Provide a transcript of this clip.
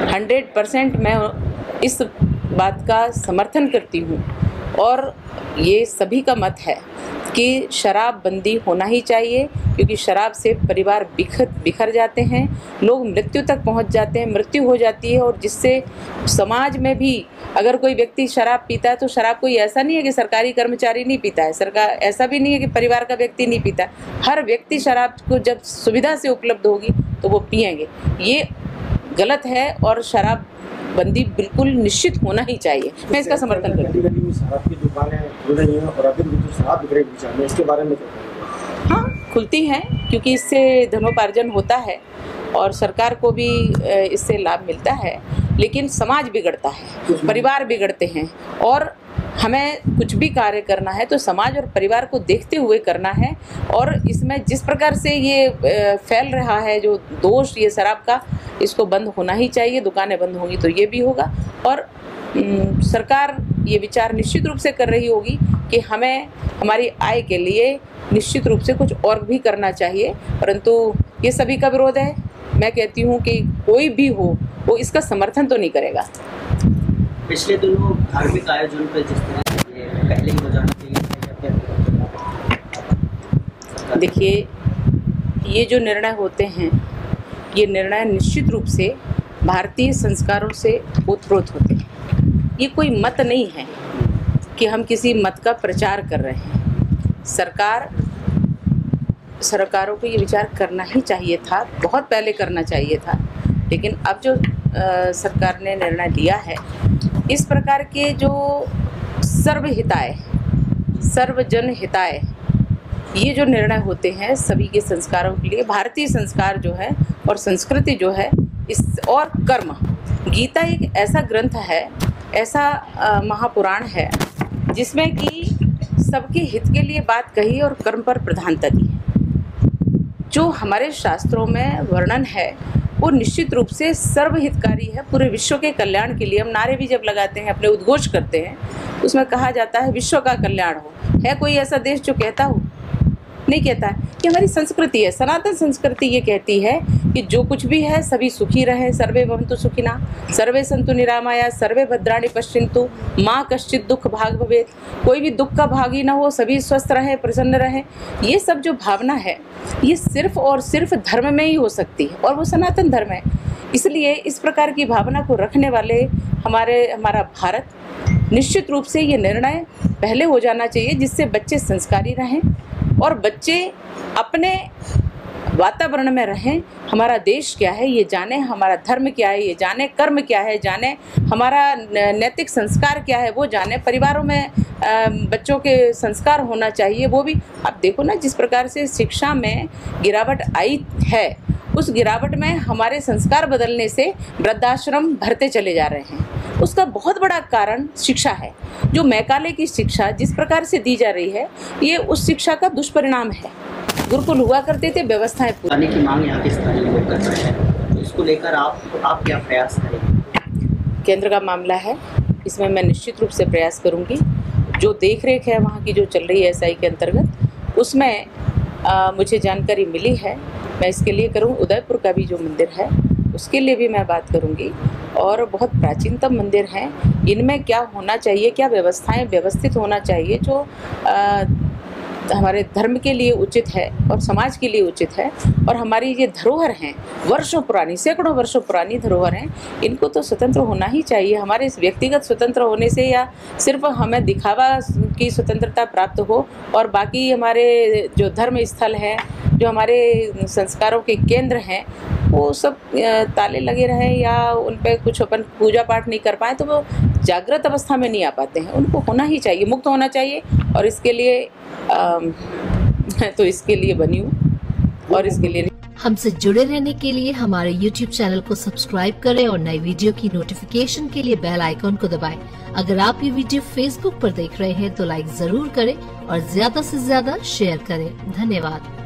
100% मैं इस बात का समर्थन करती हूँ और ये सभी का मत है कि शराब बंदी होना ही चाहिए, क्योंकि शराब से परिवार बिखर जाते हैं, लोग मृत्यु तक पहुंच जाते हैं, मृत्यु हो जाती है। और जिससे समाज में भी अगर कोई व्यक्ति शराब पीता है तो शराब कोई ऐसा नहीं है कि सरकारी कर्मचारी नहीं पीता है, सरकार ऐसा भी नहीं है कि परिवार का व्यक्ति नहीं पीता है। हर व्यक्ति शराब को जब सुविधा से उपलब्ध होगी तो वो पिएंगे। ये गलत है और शराब बंदी बिल्कुल निश्चित होना ही चाहिए। मैं इसका समर्थन करती हूँ। शराब की दुकानें खुल रही हैं और अभी जो शराब बिक रही है इसके बारे में हाँ, खुलती हैं, क्योंकि इससे धनोपार्जन होता है और सरकार को भी इससे लाभ मिलता है, लेकिन समाज बिगड़ता है, परिवार बिगड़ते हैं। और हमें कुछ भी कार्य करना है तो समाज और परिवार को देखते हुए करना है। और इसमें जिस प्रकार से ये फैल रहा है जो दोष ये शराब का, इसको बंद होना ही चाहिए। दुकानें बंद होंगी तो ये भी होगा। और सरकार ये विचार निश्चित रूप से कर रही होगी कि हमें हमारी आय के लिए निश्चित रूप से कुछ और भी करना चाहिए, परंतु ये सभी का विरोध है। मैं कहती हूँ कि कोई भी हो वो इसका समर्थन तो नहीं करेगा। पिछले दिनों धार्मिक आयोजन पर जिस तरह से पहले ही हो जाना चाहिए। देखिए, ये जो निर्णय होते हैं ये निर्णय निश्चित रूप से भारतीय संस्कारों से ओतप्रोत होते हैं। ये कोई मत नहीं है कि हम किसी मत का प्रचार कर रहे हैं। सरकारों को ये विचार करना ही चाहिए था, बहुत पहले करना चाहिए था, लेकिन अब जो सरकार ने निर्णय लिया है, इस प्रकार के जो सर्वहिताय सर्वजन हिताय ये जो निर्णय होते हैं सभी के संस्कारों के लिए, भारतीय संस्कार जो है और संस्कृति जो है इस और कर्म, गीता एक ऐसा ग्रंथ है, ऐसा महापुराण है जिसमें कि सबके हित के लिए बात कही और कर्म पर प्रधानता दी है। जो हमारे शास्त्रों में वर्णन है वो निश्चित रूप से सर्वहितकारी है, पूरे विश्व के कल्याण के लिए। हम नारे भी जब लगाते हैं, अपने उद्घोष करते हैं, उसमें कहा जाता है विश्व का कल्याण हो। है कोई ऐसा देश जो कहता हो? नहीं कहता है। कि हमारी संस्कृति है, सनातन संस्कृति ये कहती है कि जो कुछ भी है सभी सुखी रहे, सर्वे भवन्तु सुखिनः, सर्वे सन्तु निरामया, सर्वे भद्राणि पश्यन्तु, माँ कश्चित् दुःख भाग् भवेत्। कोई भी दुख का भागी ना हो, सभी स्वस्थ रहे, प्रसन्न रहे। ये सब जो भावना है ये सिर्फ और सिर्फ धर्म में ही हो सकती है और वो सनातन धर्म है। इसलिए इस प्रकार की भावना को रखने वाले हमारा भारत, निश्चित रूप से ये निर्णय पहले हो जाना चाहिए जिससे बच्चे संस्कारी रहें और बच्चे अपने वातावरण में रहें। हमारा देश क्या है ये जाने, हमारा धर्म क्या है ये जाने, कर्म क्या है जाने, हमारा नैतिक संस्कार क्या है वो जाने। परिवारों में बच्चों के संस्कार होना चाहिए, वो भी आप देखो ना जिस प्रकार से शिक्षा में गिरावट आई है, उस गिरावट में हमारे संस्कार बदलने से वृद्धाश्रम भरते चले जा रहे हैं। उसका बहुत बड़ा कारण शिक्षा है। जो मैकाले की शिक्षा जिस प्रकार से दी जा रही है ये उस शिक्षा का दुष्परिणाम है। गुरुकुल हुआ करते थे, व्यवस्थाएं पूरी की मांग यहाँ के स्थानीय लोग कर रहे हैं, तो इसको लेकर आप क्या प्रयास करेंगे? केंद्र का मामला है, इसमें मैं निश्चित रूप से प्रयास करूंगी। जो देख रेख है वहाँ की जो चल रही है SI के अंतर्गत, उसमें मुझे जानकारी मिली है, मैं इसके लिए करूँ। उदयपुर का भी जो मंदिर है उसके लिए भी मैं बात करूंगी। और बहुत प्राचीनतम मंदिर हैं, इनमें क्या होना चाहिए, क्या व्यवस्थाएं व्यवस्थित होना चाहिए जो हमारे धर्म के लिए उचित है और समाज के लिए उचित है। और हमारी ये धरोहर हैं, वर्षों पुरानी, सैकड़ों वर्षों पुरानी धरोहर हैं, इनको तो स्वतंत्र होना ही चाहिए। हमारे इस व्यक्तिगत स्वतंत्र होने से या सिर्फ हमें दिखावा की स्वतंत्रता प्राप्त हो और बाकी हमारे जो धर्म स्थल हैं, जो हमारे संस्कारों के केंद्र हैं, वो सब ताले लगे रहें या उन पर कुछ अपन पूजा पाठ नहीं कर पाए तो वो जागृत अवस्था में नहीं आ पाते हैं। उनको होना ही चाहिए, मुक्त होना चाहिए। और इसके लिए मैं तो इसके लिए बनी हूँ और इसके लिए हमसे जुड़े रहने के लिए हमारे YouTube चैनल को सब्सक्राइब करें और नई वीडियो की नोटिफिकेशन के लिए बेल आइकॉन को दबाएं। अगर आप ये वीडियो Facebook पर देख रहे हैं तो लाइक जरूर करें और ज्यादा से ज्यादा शेयर करें। धन्यवाद।